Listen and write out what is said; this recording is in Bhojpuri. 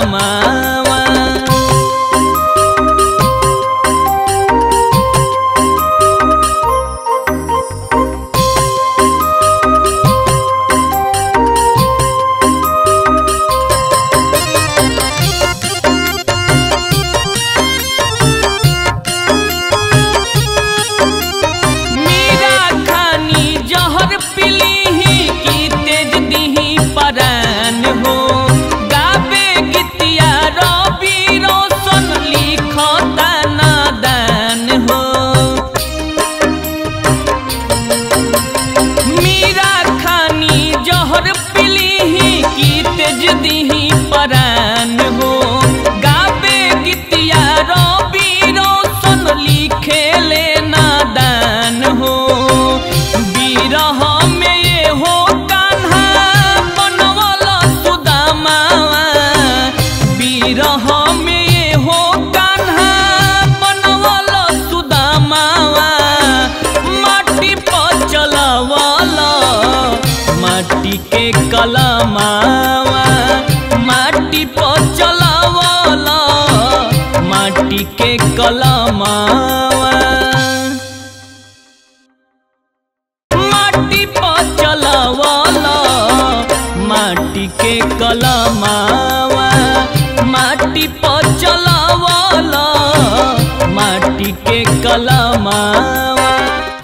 कलमावा। परान हो गावे गीतिया रवि रोशन लिखे ले नादान हो। बिरह में ये हो कान्हा बनवल सुदामावा। बिरह में ये हो कान्हा बनवल सुदामावा। माटी पर चलवल माटी के कलमावा। माटी पर चलावला माटी के कलमावा। माटी पर चलावला माटी के कलमावा। माटी पर चलावला माटी के कलमावा।